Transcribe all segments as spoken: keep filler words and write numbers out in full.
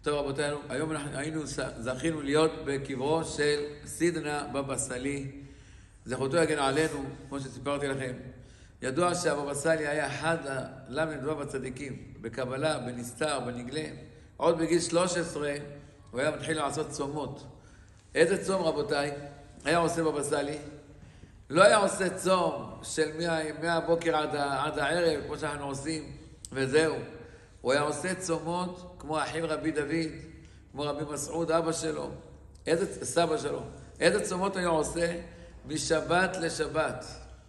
טוב רבותינו, היום אנחנו היינו, זכינו להיות בקברו של סידנא בבא סאלי, זכותו יגן עלינו, כמו שסיפרתי לכם. ידוע שהבבא סאלי היה אחד הל"ו הצדיקים, בקבלה, בנסתר, בנגלה. עוד בגיל שלוש עשרה הוא היה מתחיל לעשות צומות. איזה צום רבותיי? היה עושה בבא סאלי? לא היה עושה צום של מהבוקר עד, עד הערב, כמו שאנחנו עושים, וזהו. הוא היה עושה צומות כמו אחיו רבי דוד, כמו רבי מסעוד, אבא שלו, איזה, סבא שלו. איזה צומות היה עושה? משבת לשבת.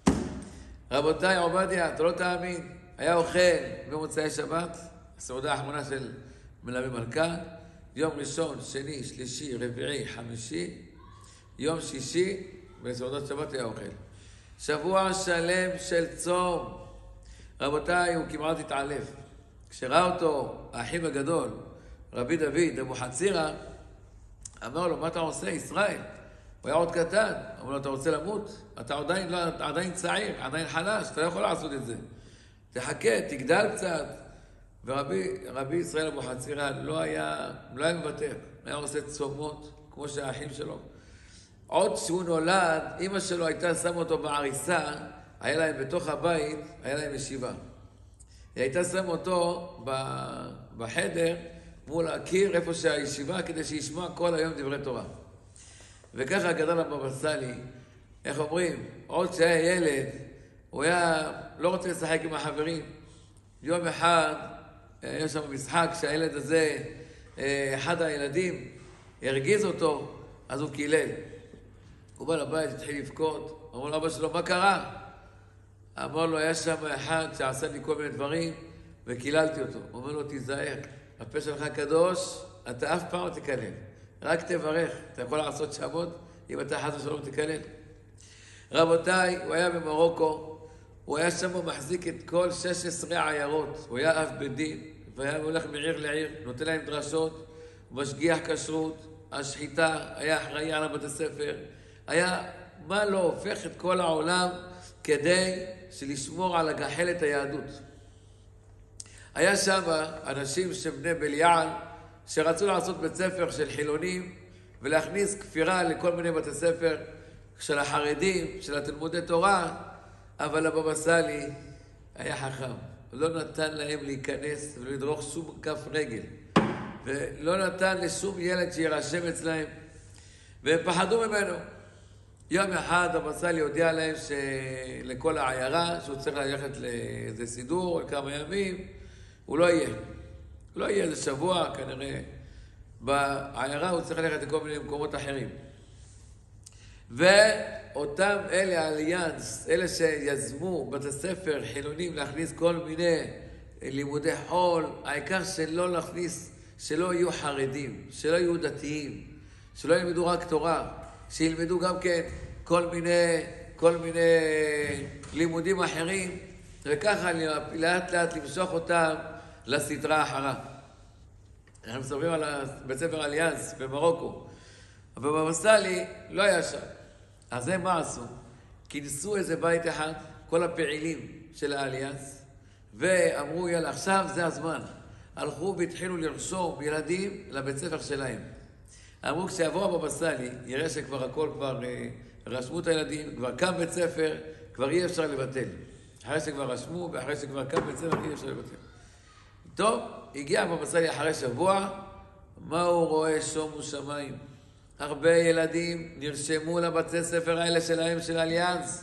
רבותיי, עובדיה, אתה לא תאמין, היה אוכל במוצאי שבת, הסעודה האחרונה של מלווה מלכה, יום ראשון, שני, שלישי, רביעי, חמישי, יום שישי, בסעודת שבת היה אוכל. שבוע שלם של צום. רבותיי, הוא כמעט התעלף. כשראה אותו, האחיו הגדול, רבי דוד, אבו חצירא, אמר לו, מה אתה עושה, ישראל? הוא היה עוד קטן. אמר לו, אתה רוצה למות? אתה עדיין, לא, עדיין צעיר, עדיין חלש, אתה לא יכול לעשות את זה. תחכה, תגדל קצת. ורבי רבי ישראל אבו חצירא לא היה, לא היה מוותר. היה עושה צומות, כמו שהאחים שלו. עוד שהוא נולד, אמא שלו הייתה שמה אותו בעריסה, היה להם בתוך הבית, היה להם ישיבה. היא הייתה שמה אותו בחדר מול הקיר, איפה שהישיבה, כדי שישמע כל היום דברי תורה. וככה גדל הבבא סאלי, איך אומרים, עוד שהיה ילד, הוא היה לא רוצה לשחק עם החברים. יום אחד, יש שם משחק שהילד הזה, אחד הילדים, הרגיז אותו, אז הוא קילל. הוא בא לבית, התחיל לבכות, אמר לאבא שלו, מה קרה? אמר לו, היה שם אחד שעשה לי כל מיני דברים, וקיללתי אותו. הוא אומר לו, תיזהר, הפה שלך קדוש, אתה אף פעם לא תקלל. רק תברך, אתה יכול לעשות שמות, אם אתה חס ושלום תקלל. רבותיי, הוא היה במרוקו, הוא היה שם מחזיק את כל שש עשרה עיירות, הוא היה אב בית דין, והיה הולך מעיר לעיר, נותן להם דרשות, משגיח כשרות, השחיטה, היה אחראי על בתי ספר, היה מה לא הופך את כל העולם כדי שלשמור על הגחלת היהדות. היה שם אנשים שבני בליעל שרצו לעשות בית ספר של חילונים ולהכניס כפירה לכל מיני בתי ספר של החרדים, של התלמודי תורה, אבל הבבא סאלי היה חכם. הוא לא נתן להם להיכנס ולדרוך שום כף רגל. ולא נתן לשום ילד שירשם אצלהם. והם פחדו ממנו. יום אחד הבבא סאלי הודיע להם שלכל העיירה, שהוא צריך ללכת לאיזה סידור, לכמה ימים, הוא לא יהיה. הוא לא יהיה איזה שבוע, כנראה. בעיירה הוא צריך ללכת לכל מיני מקומות אחרים. ואותם אלה, האליאנס, אלה שיזמו בתי ספר חילונים להכניס כל מיני לימודי חול, העיקר שלא להכניס, שלא יהיו חרדים, שלא יהיו דתיים, שלא ילמדו רק תורה, שילמדו גם כן כל מיני, כל מיני לימודים אחרים, וככה לאט לאט למשוך אותם לסדרה אחרה. אנחנו מסתובבים על בית ספר אליאנס במרוקו, אבל בבבא סאלי לא היה שם. אז הם מה עשו? כינסו איזה בית אחד, כל הפעילים של האליאנס, ואמרו, יאללה, עכשיו זה הזמן. הלכו והתחילו לרשום ילדים לבית ספר שלהם. אמרו, כשיבוא הבבא סאלי, יראה שכבר הכל כבר רשמו את הילדים, כבר קם בית ספר, כבר אי אפשר לבטל. אחרי שכבר רשמו, ואחרי שכבר קם בית ספר, אי אפשר לבטל. טוב, הגיע הבבא סאלי אחרי שבוע, מה הוא רואה? שומו שמיים. הרבה ילדים נרשמו לבתי ספר האלה שלהם, של אליאנס.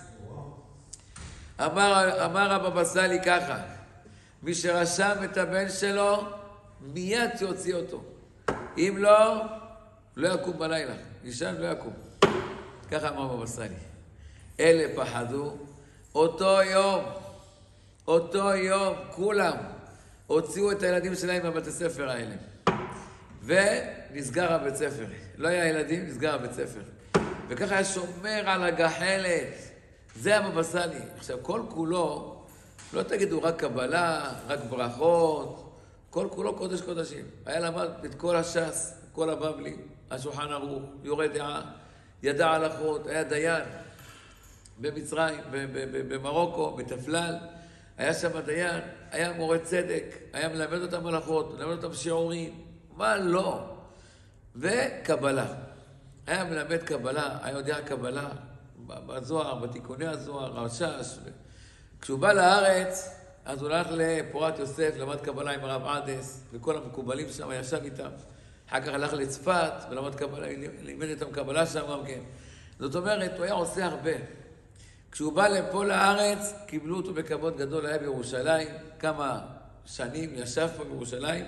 אמר, אמר הבבא סאלי ככה, מי שרשם את הבן שלו, מיד שיוציא אותו. אם לא, לא יקום בלילה. נשאר לא יקום. ככה אמר הבבא סאלי. אלה פחדו. אותו יום, אותו יום, כולם הוציאו את הילדים שלהם מהבתי ספר האלה. ונסגר הבית ספר. לא היה ילדים, נסגר הבית ספר. וככה היה שומר על הגחלת. זה הבבא סאלי. עכשיו, כל כולו, לא תגידו רק קבלה, רק ברכות, כל כולו קודש קודשים. היה למד את כל הש"ס, כל הבבלי, השולחן ערוך, יורה דעה, ידע הלכות, היה דיין במצרים, במרוקו, בתפלל. היה שם דיין, היה מורה צדק, היה מלמד אותם הלכות, מלמד אותם שיעורים, מה לא? וקבלה. היה מלמד קבלה, היה יודע קבלה, בזוהר, בתיקוני הזוהר, הרשש. כשהוא בא לארץ, אז הוא הלך לפורת יוסף, למד קבלה עם הרב עדס, וכל המקובלים שם ישב איתם. אחר כך הלך לצפת, ולמד קבלה, לימד איתם קבלה שם גם כן. זאת אומרת, הוא היה עושה הרבה. כשהוא בא לפה לארץ, קיבלו אותו בכבוד גדול, היה בירושלים, כמה שנים ישב פה בירושלים.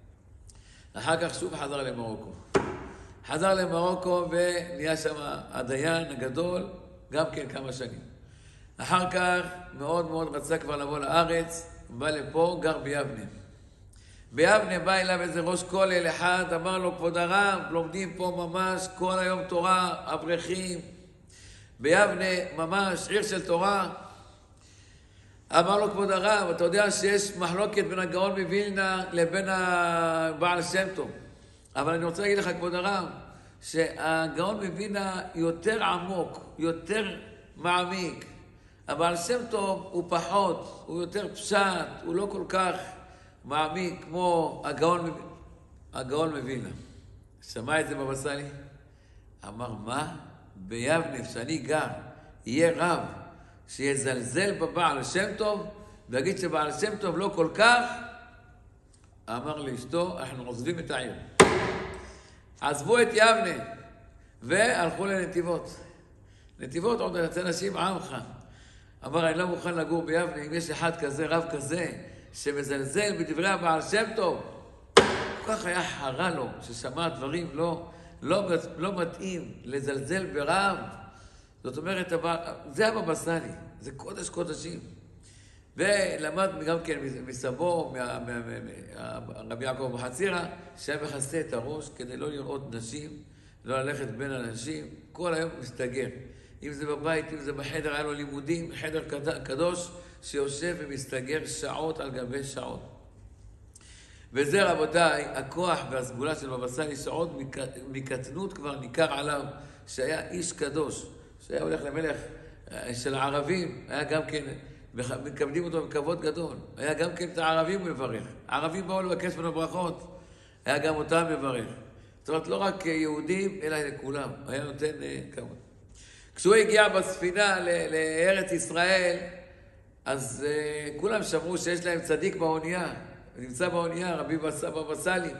אחר כך שוב חזר למרוקו. חזר למרוקו ונהיה שם הדיין הגדול, גם כן כמה שנים. אחר כך מאוד מאוד רצה כבר לבוא לארץ, בא לפה, גר ביבנה. ביבנה בא אליו איזה ראש כולל אחד, אמר לו, כבוד הרב, לומדים פה ממש כל היום תורה, אברכים. ביבנה ממש עיר של תורה. אמר לו, כבוד הרב, אתה יודע שיש מחלוקת בין הגאון מווילנה לבין הבעל שם טוב. אבל אני רוצה להגיד לך, כבוד הרב, שהגאון מווילנה יותר עמוק, יותר מעמיק. הבעל שם טוב הוא פחות, הוא יותר פשט, הוא לא כל כך מעמיק כמו הגאון, הגאון מווילנה. שמע את זה בבא סאלי? אמר, מה? ביבנה, שאני גר, יהיה רב שיזלזל בבעל שם טוב, ויגיד שבעל שם טוב לא כל כך? אמר לאשתו, אנחנו עוזבים את העיר. עזבו את יבנה, והלכו לנתיבות. נתיבות עוד יצא נשים עמך. אמר, אני לא מוכן לגור ביבנה, אם יש אחד כזה, רב כזה, שמזלזל בדברי הבעל שם טוב. כל כך היה חרה לו, ששמע דברים לא, לא, לא מתאים לזלזל ברב. זאת אומרת, זה הבבא סאלי, זה קודש קודשים. ולמד גם כן מסבו, רבי יעקב אבוחצירא, שהיה מכסה את הראש כדי לא לראות נשים, לא ללכת בין אנשים, כל היום מסתגר. אם זה בבית, אם זה בחדר, היה לו לימודים, חדר קדוש, שיושב ומסתגר שעות על גבי שעות. וזה רבותיי, הכוח והסגולה של בבא סאלי, שעוד מקטנות כבר ניכר עליו, שהיה איש קדוש, שהיה הולך למלך של הערבים, היה גם כן, מקבלים אותו בכבוד גדול, היה גם כן את הערבים מברך. הערבים באו לבקש ממנו ברכות, היה גם אותם מברך. זאת אומרת, לא רק יהודים, אלא לכולם, היה נותן כבוד. כשהוא הגיע בספינה לארץ ישראל, אז uh, כולם שמעו שיש להם צדיק באונייה, נמצא באונייה, רבי בבא סאלי.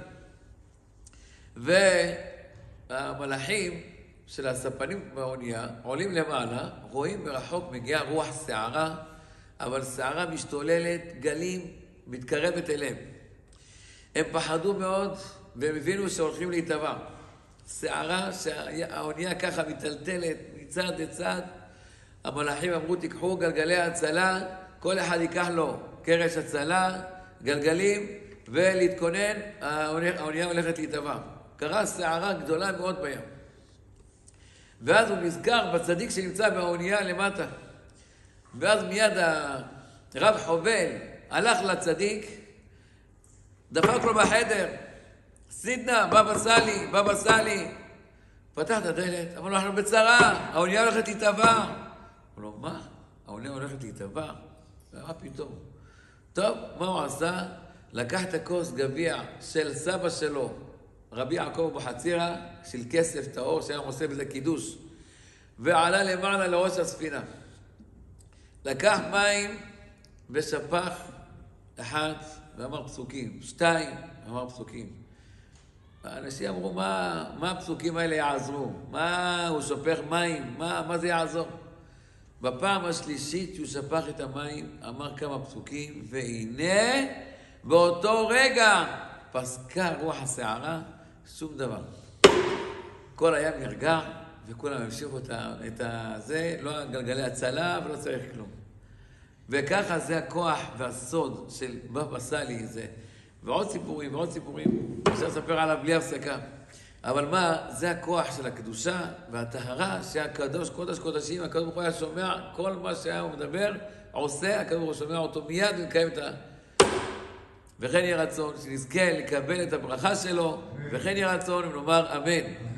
והמלאכים של הספנים באונייה עולים למעלה, רואים מרחוק מגיעה רוח שערה, אבל שערה משתוללת, גלים, מתקרבת אליהם. הם פחדו מאוד והם הבינו שהולכים להתאבע. שערה שהאונייה ככה מטלטלת מצד לצד. המלאכים אמרו, תיקחו גלגלי הצלה, כל אחד ייקח לו קרש הצלה, גלגלים, ולהתכונן, האונייה הולכת להתאבע. קרה שערה גדולה מאוד בים. ואז הוא נזכר בצדיק שנמצא באונייה למטה. ואז מיד הרב חובל הלך לצדיק, דפק לו בחדר, סידנה, בבא סאלי, בבא סאלי. פתח את הדלת, אמר לו, אנחנו בצרה, האונייה הולכת להתאבע. אמר לו, מה? האונייה הולכת להתאבע? מה פתאום? טוב, מה הוא עשה? לקח את הכוס גביע של סבא שלו, רבי יעקב אבוחצירא, של כסף טהור, שהיה עושה בזה קידוש, ועלה למעלה לראש הספינה. לקח מים ושפך אחד, ואמר פסוקים, שתיים, אמר פסוקים. האנשים אמרו, מה, מה הפסוקים האלה יעזרו? מה הוא שופך מים? מה, מה זה יעזור? בפעם השלישית שהוא שפך את המים, אמר כמה פסוקים, והנה באותו רגע פסקה רוח השערה, שום דבר. כל הים נרגע, וכולם המשיכו את זה, לא גלגלי הצלה ולא צריך כלום. וככה זה הכוח והסוד של בבא סאלי זה. ועוד סיפורים, ועוד סיפורים, אפשר לספר עליו בלי הפסקה. אבל מה? זה הכוח של הקדושה והטהרה שהקדוש, קודש קודשים, הקדוש ברוך הוא היה שומע, כל מה שהיה הוא מדבר, עושה, הקדוש ברוך הוא שומע אותו מיד ומקיים את ה... וכן יהיה רצון שנזכה לקבל את הברכה שלו, וכן יהיה רצון ונאמר אמן.